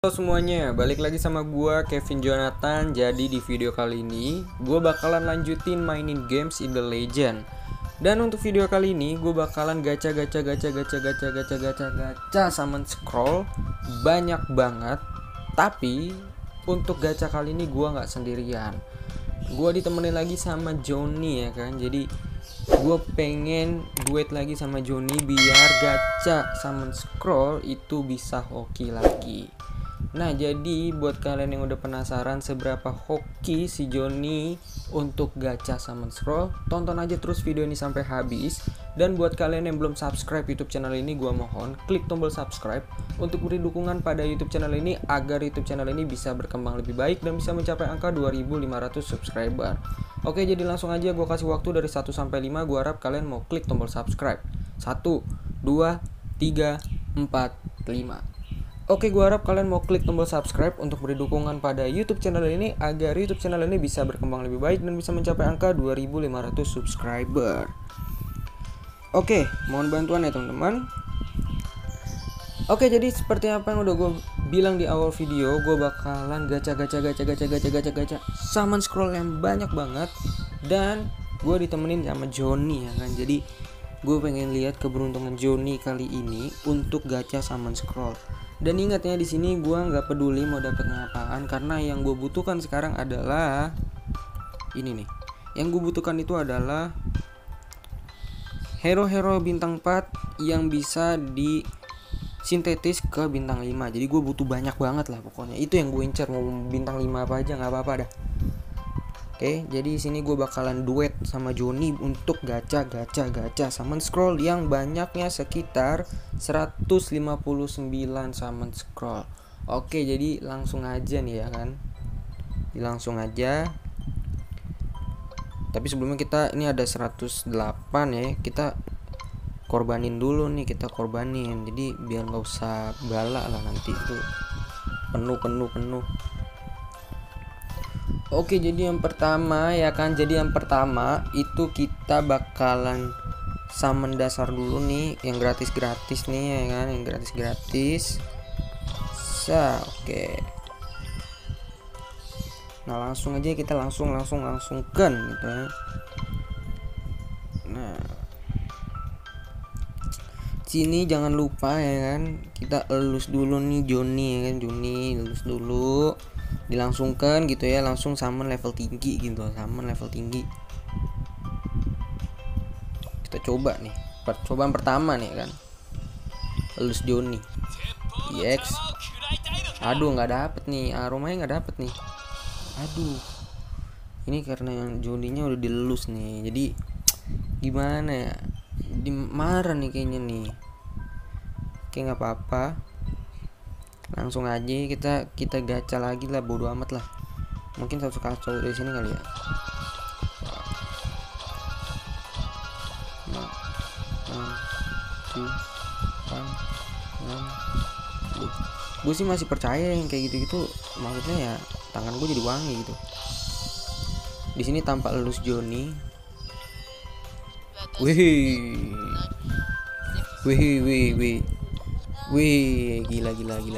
Halo semuanya, balik lagi sama gua Kevin Jonathan. Jadi di video kali ini gua bakalan lanjutin mainin games in the Legend. Dan untuk video kali ini gua bakalan gacha summon scroll banyak banget. Tapi untuk gacha kali ini gua nggak sendirian. Gua ditemenin lagi sama Johnny ya kan. Jadi gue pengen duet lagi sama Johnny biar gacha summon scroll itu bisa hoki lagi. Nah, jadi buat kalian yang udah penasaran seberapa hoki si Johnny untuk gacha summon scroll, tonton aja terus video ini sampai habis. Dan buat kalian yang belum subscribe YouTube channel ini, gua mohon klik tombol subscribe untuk beri dukungan pada YouTube channel ini agar YouTube channel ini bisa berkembang lebih baik dan bisa mencapai angka 2500 subscriber. Oke, jadi langsung aja gua kasih waktu dari 1 sampai 5. Gua harap kalian mau klik tombol subscribe. 1 2 3 4 5. Oke, gue harap kalian mau klik tombol subscribe untuk beri dukungan pada YouTube channel ini agar YouTube channel ini bisa berkembang lebih baik dan bisa mencapai angka 2500 subscriber. Oke, mohon bantuan ya teman-teman. Oke, jadi seperti apa yang udah gue bilang di awal video, gue bakalan gacha summon scroll yang banyak banget. Dan gue ditemenin sama Johnny ya kan. Jadi gue pengen lihat keberuntungan Johnny kali ini untuk gacha summon scroll. Dan ingat ya, di sini gue nggak peduli mau dapetnya apaan, karena yang gue butuhkan sekarang adalah ini nih. Yang gue butuhkan itu adalah hero-hero bintang 4 yang bisa disintetis ke bintang 5. Jadi gue butuh banyak banget lah pokoknya. Itu yang gue incer, mau bintang 5 apa aja nggak apa-apa dah. Oke, jadi sini gue bakalan duet sama Johnny untuk gacha summon scroll yang banyaknya sekitar 159 summon scroll. Oke, jadi langsung aja nih ya kan. Langsung aja. Tapi sebelumnya kita ini ada 108 ya. Kita korbanin dulu nih, kita korbanin. Jadi biar nggak usah bala lah nanti itu penuh. Oke, jadi yang pertama ya kan. Jadi yang pertama itu kita bakalan summon dasar dulu nih, yang gratis nih ya kan, yang gratis. Oke. Nah, langsung aja kita langsungkan gitu ya. Nah, sini jangan lupa ya kan, kita elus dulu nih Johnny ya kan. Johnny elus dulu, dilangsungkan gitu ya, langsung summon level tinggi gitu, kita coba nih, percobaan pertama nih kan, elus Johnny. Yes. Aduh, nggak dapet nih, aromanya nggak dapet nih. Aduh, ini karena yang Johnny-nya udah dilelus nih, jadi gimana ya, dimarah nih kayaknya nih. Oke, nggak apa-apa, langsung aja kita gacha lagi lah, bodo amat lah. Mungkin satu kacau dari sini kali ya. Gue sih masih percaya yang kayak gitu-gitu, maksudnya ya tangan gue jadi wangi gitu. Di sini tampak elus Johnny. Wih, gila.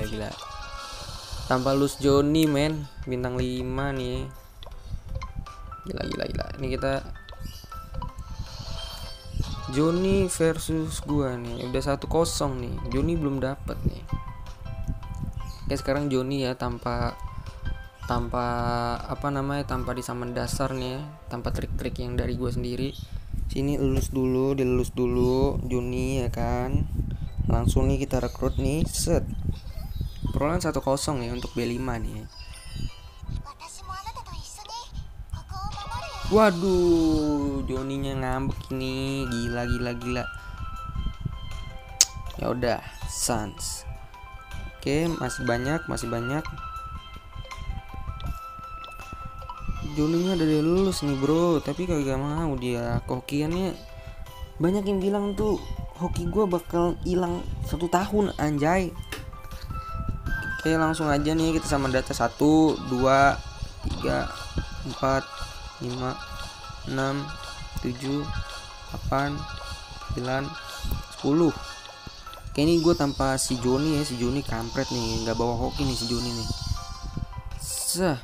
Tanpa lus Johnny men, bintang 5 nih. Gila. Ini kita Johnny versus gua nih. Udah 1-0 nih. Johnny belum dapat nih. Oke, sekarang Johnny ya tanpa tanpa disaman dasar nih ya, tanpa trik-trik yang dari gua sendiri. Sini dilelus dulu Johnny ya kan. Langsung nih kita rekrut nih, set. Perolehan 1-0 ya untuk B5 nih. Waduh, Johnny-nya ngambek ini, gila. Ya udah, sans. Oke, masih banyak. Johnny-nya udah dilulus nih, bro, tapi kagak mau dia. Hokiannya banyak yang bilang tuh hoki gue bakal hilang 1 tahun, anjay. Oke, langsung aja nih kita sama data 1 2 3 4 5 6 7 8 9 10. Kayak ini gue tanpa si Joni ya, si Joni kampret nih, nggak bawa hoki nih si Joni nih. Sah.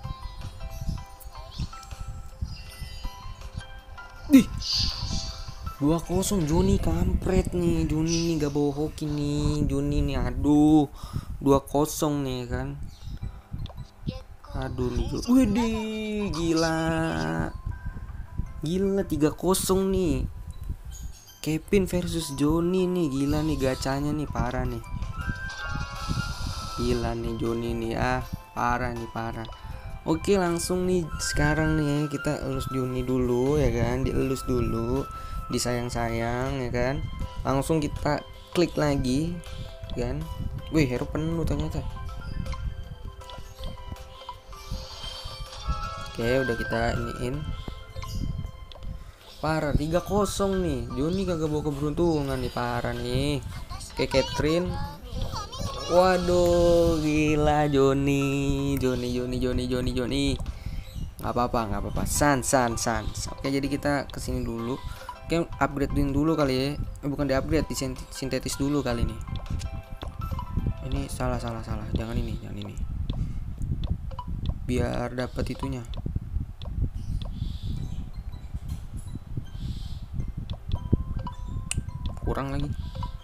Ih. 2-0 Joni kampret nih. Joni nih gak bawa hoki nih. Joni nih aduh. 2-0 nih kan. Aduh nih. Widih, gila. Gila 3-0 nih. Kevin versus Joni nih, gila nih gacanya nih, parah nih. Gila nih Joni nih, parah nih, parah. Oke, langsung nih sekarang nih kita elus Joni dulu ya kan, dielus dulu, disayang-sayang ya kan. Langsung kita klik lagi kan. Wih, hero penuh ternyata. Oke, udah kita iniin. Parah 3-0 nih. Joni kagak bawa keberuntungan nih, parah nih. Kayak Catherine. Waduh, gila Joni. Gak apa-apa. Sans. Oke, jadi kita kesini dulu. Oke, upgradein dulu kali ya. Bukan di upgrade, di sintetis dulu kali ini. Ini salah. Jangan ini. Biar dapat itunya. Kurang lagi,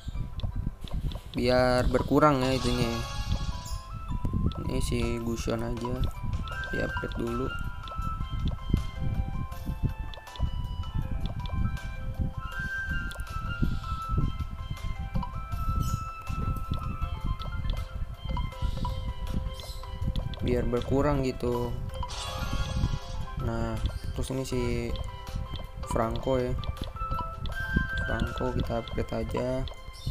biar berkurang ya itunya. Ini si Gusion aja di upgrade dulu. Biar berkurang gitu. Nah, terus ini si Franco ya. Franco kita upgrade aja.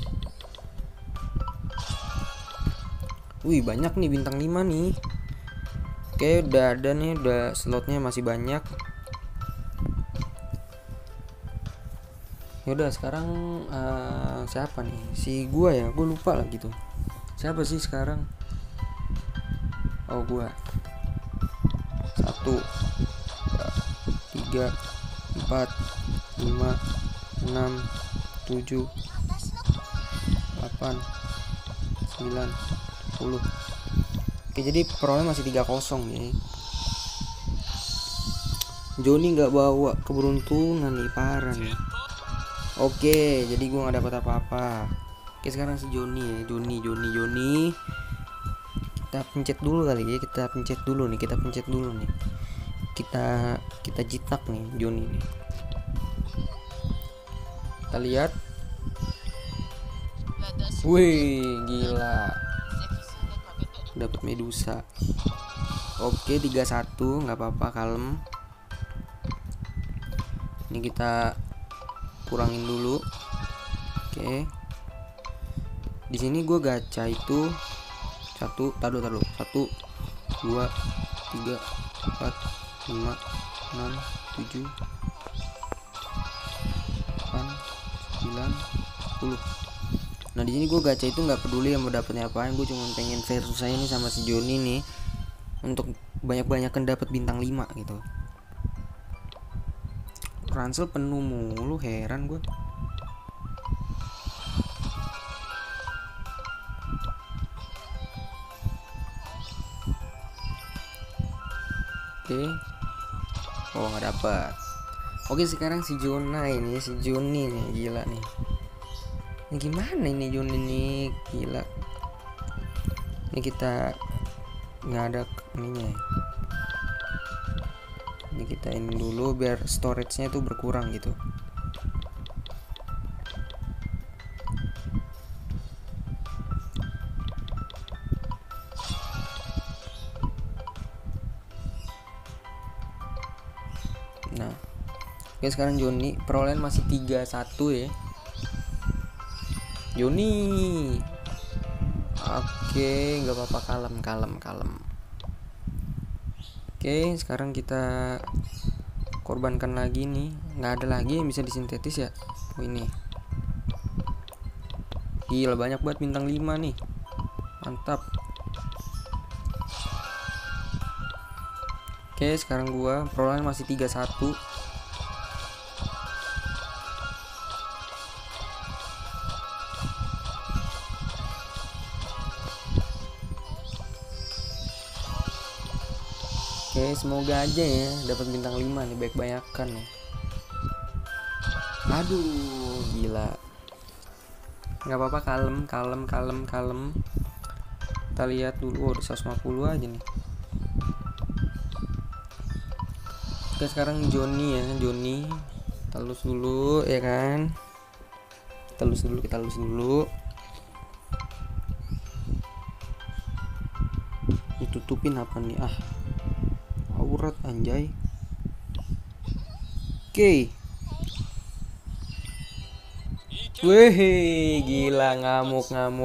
Wih, banyak nih bintang 5 nih. Oke, udah ada nih, udah slotnya masih banyak. Yaudah sekarang siapa nih? Si gua ya, gua lupa lah gitu. Siapa sih sekarang? Oh, gua. 1 2 3 4 5 6 7 8 9 10. Oke, jadi perolehan masih 3-0 nih. Joni nggak bawa keberuntungan nih, parah nih. Oke, jadi gua nggak dapat apa-apa. Oke, sekarang si Joni ya. Joni. Kita pencet dulu kali ya. Kita pencet dulu nih. Kita jitak nih Joni nih. Kita lihat. Wih, gila. Dapat Medusa. Oke, 3-1, nggak apa-apa, kalem. Ini kita kurangin dulu. Oke. Di sini gue gacha itu 1, taruh 1 2 3 4 5 6 7 8 9 10. Nah, di sini gue gacha itu nggak peduli yang mau dapetnya apaan, gue cuma pengen versus saya nih sama si Joni nih untuk banyak-banyakan dapat bintang 5 gitu. Ransel penuh mulu, heran gue. Oke. Oh, nggak dapat. Oke, sekarang si Joni nih, gila nih. Ini gimana ini Joni nih, gila. Ini kita nggak ada ininya. Ini kita ini dulu biar storage-nya tuh berkurang gitu. Nah, oke, sekarang Joni perolehan masih 3-1 ya. Joni. Oke, nggak apa-apa, kalem. Oke, sekarang kita korbankan lagi nih. Nggak ada lagi yang bisa disintetis ya. Oh, ini. Gila, banyak banget bintang 5 nih. Mantap. Oke, sekarang gua perolehan masih 3-1. Oke, semoga aja ya dapat bintang 5 nih, baik banyakan nih. Aduh, gila. Nggak apa-apa, kalem. Kita lihat dulu. Udah 150 aja nih. Oke, sekarang Johnny ya, Johnny. Kita lulus dulu ya kan. Kita lulus dulu. Ditutupin apa nih? Aurat anjay. Oke. Wih, gila, ngamuk.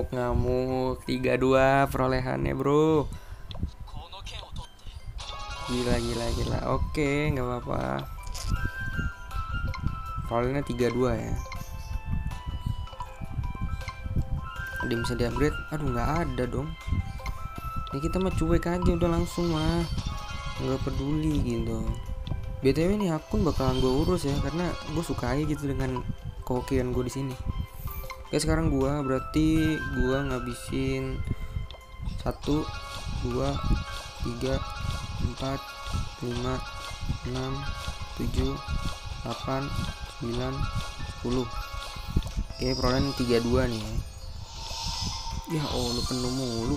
3-2 perolehannya, bro. Gila. Oke, nggak apa-apa. Perolehannya 3-2 ya. Ada yang bisa di-upgrade? Aduh, nggak ada dong. Ya kita mah cuek aja udah langsung mah. Nggak peduli gitu. BTW ini akun bakalan gue urus ya, karena gue suka aja gitu dengan kehokian gue di sini. Oke, sekarang gue berarti gue ngabisin 1, 2, 3, 4, 5, 6, 7, 8, 9, 10. Oke, perolehan 32 nih ya. Ya Allah, penuh mulu.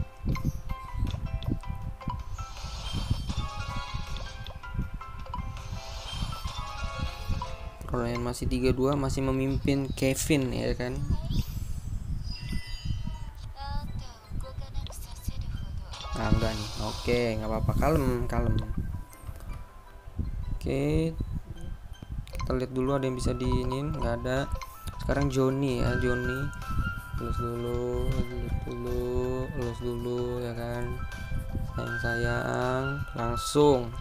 Perolehan masih 32, masih memimpin Kevin ya kan. Nah, enggak nih. Oke, nggak apa-apa, kalem. Oke, kita lihat dulu ada yang bisa diinin, nggak ada. Sekarang Johnny ya, Johnny. Lulus dulu ya kan. Sayang, langsung.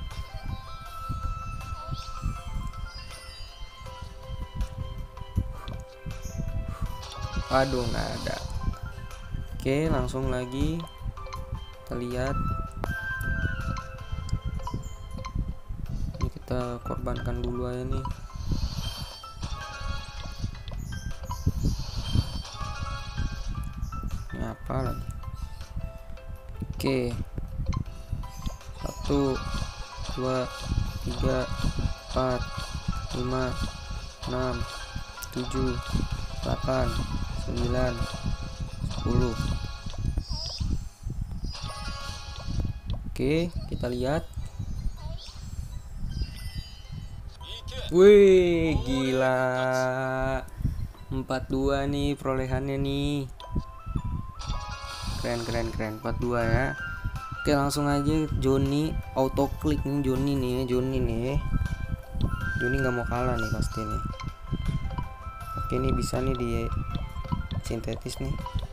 Aduh, nggak ada. Oke, langsung lagi. Kita lihat. Ini kita korbankan dulu aja nih. Ini apa lagi? Oke. 1, 2, 3, 4, 5, 6, 7, 8, 9, 10. Oke, kita lihat. Wih, gila. 42 nih perolehannya nih. Keren 42 ya. Oke, langsung aja Johnny, auto klik nih Johnny nih. Johnny nggak mau kalah nih pasti nih. Oke, ini bisa nih di sintetis nih.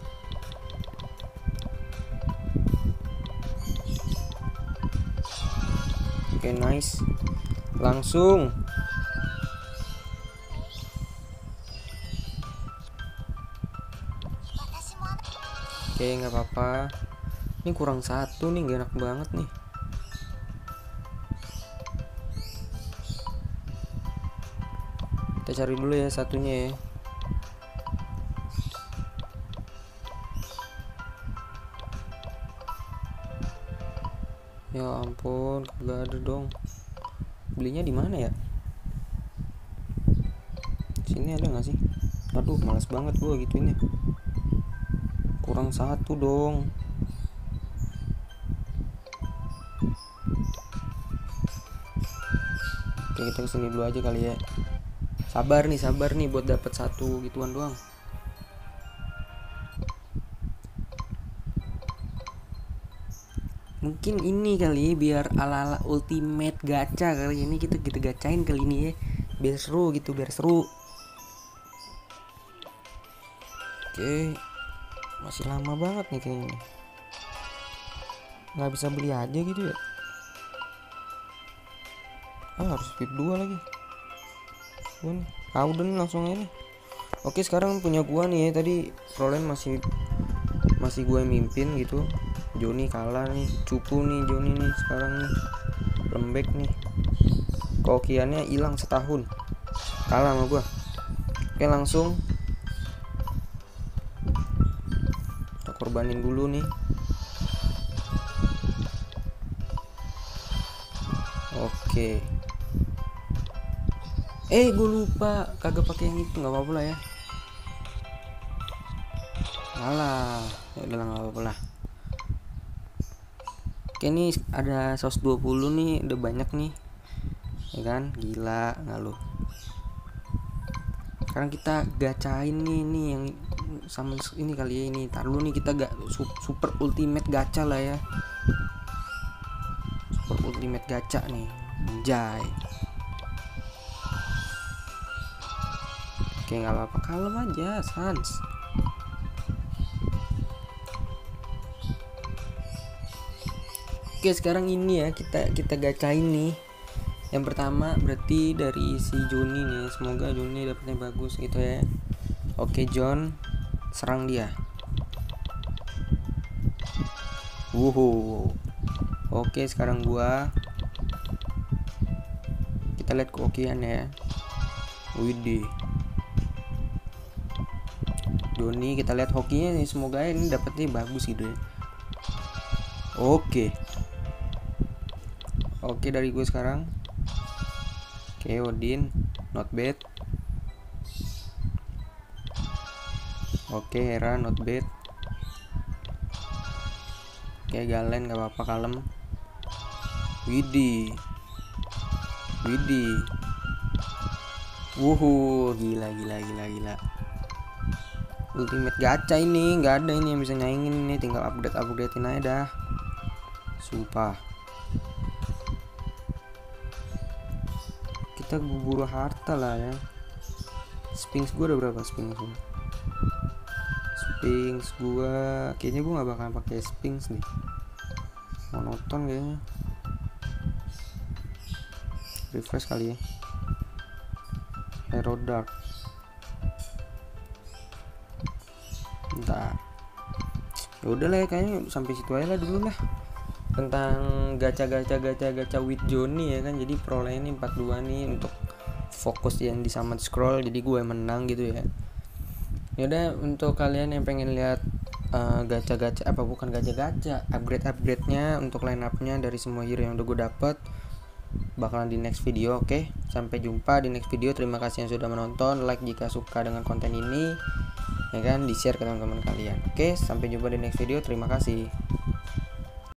Oke, nice. Langsung. Oke, nggak apa-apa. Ini kurang 1 nih, gak enak banget nih. Kita cari dulu ya satunya ya. Ya ampun, gak ada dong. Belinya di mana ya? Sini ada nggak sih? Aduh, malas banget gua gituin ya. Kurang 1 dong. Oke, kita kesini dulu aja kali ya. Sabar nih buat dapat 1 gituan doang. Mungkin ini kali biar ala-ala ultimate gacha kali ini, kita gacain kali ini ya. Biar seru gitu, Oke, masih lama banget nih kayaknya. Nggak bisa beli aja gitu ya. Harus speed 2 lagi. Gua nih, udah nih langsung aja nih. Oke, sekarang punya gua nih ya. Tadi perolehan masih gua mimpin gitu. Johnny kalah nih, cupu nih Johnny nih sekarang nih. Lembek nih. Kokiannya hilang setahun. Kalah sama gua. Oke, langsung kita korbanin dulu nih. Oke. Gue lupa kagak pakai yang itu, nggak apa-apa lah ya. Alah, ya udah nggak apa-apa lah. Oke, nih ada 120 nih, udah banyak nih, ya kan? Gila nggak lu? Sekarang kita gacain nih yang sama ini kali ya, ini. Tar dulu nih, kita gak super ultimate gacha lah ya. Super ultimate gacha nih, anjay. Oke, nggak apa-apa, kalem aja, sans. Oke, sekarang ini ya kita gacain nih. Yang pertama berarti dari si Joni nih. Semoga Joni dapetnya bagus gitu ya. Oke, John, serang dia. Wuhu. Oke, sekarang gua. Kita lihat keokian ya. Widih. Joni, kita lihat hokinya nih. Semoga ini dapetnya bagus gitu ya. Oke, dari gue sekarang. Oke, Odin, not bad. Oke, Hera, not bad. Oke, Galen, gak apa-apa, kalem. Widih. Wuhu, gila. Ultimate gacha ini, nggak ada ini yang bisa nyaingin ini, tinggal updatein aja dah. Sumpah. Kita buru harta lah ya. Sphinx gue udah berapa Sphinx gue? Kayaknya gue nggak bakal pakai Sphinx nih, monoton kayaknya. Refresh kali ya. Hero Dark. Bentar. Ya udah lah ya, kayaknya sampai situ aja lah dulu lah tentang gacha with Joni ya kan. Jadi perolehan ini 42 nih untuk fokus yang di Summon Scroll, jadi gue menang gitu ya. Yaudah, untuk kalian yang pengen lihat upgrade-nya untuk line up-nya dari semua hero yang udah gue dapet, bakalan di next video. Oke, sampai jumpa di next video. Terima kasih yang sudah menonton. Like jika suka dengan konten ini, ya kan, di share ke teman-teman kalian. Oke, sampai jumpa di next video. Terima kasih.